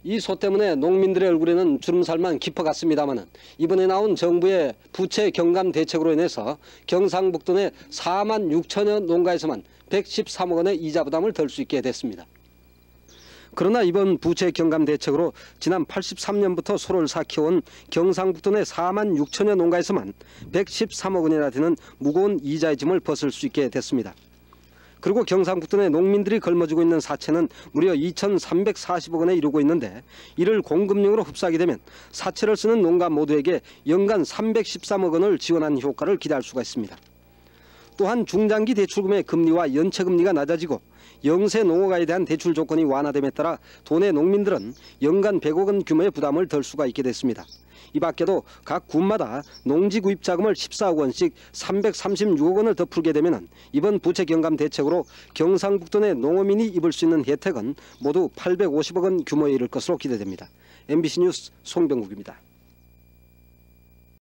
이 소 때문에 농민들의 얼굴에는 주름살만 깊어갔습니다마는 이번에 나온 정부의 부채 경감 대책으로 인해서 경상북도 내 4만 6천여 농가에서만 113억 원의 이자 부담을 덜 수 있게 됐습니다. 그러나 이번 부채 경감 대책으로 지난 83년부터 소를 삭혀온 경상북도 내 4만 6천여 농가에서만 113억 원이나 되는 무거운 이자의 짐을 벗을 수 있게 됐습니다. 그리고 경상북도 내 농민들이 걸머쥐고 있는 사채는 무려 2,340억 원에 이르고 있는데 이를 공급용으로 흡수하게 되면 사채를 쓰는 농가 모두에게 연간 313억 원을 지원하는 효과를 기대할 수가 있습니다. 또한 중장기 대출금의 금리와 연체금리가 낮아지고 영세 농어가에 대한 대출 조건이 완화됨에 따라 도내 농민들은 연간 100억 원 규모의 부담을 덜 수가 있게 됐습니다. 이 밖에도 각 군마다 농지 구입 자금을 14억 원씩 336억 원을 더 풀게 되면 이번 부채 경감 대책으로 경상북도 내 농어민이 입을 수 있는 혜택은 모두 850억 원 규모에 이를 것으로 기대됩니다. MBC 뉴스 송병국입니다.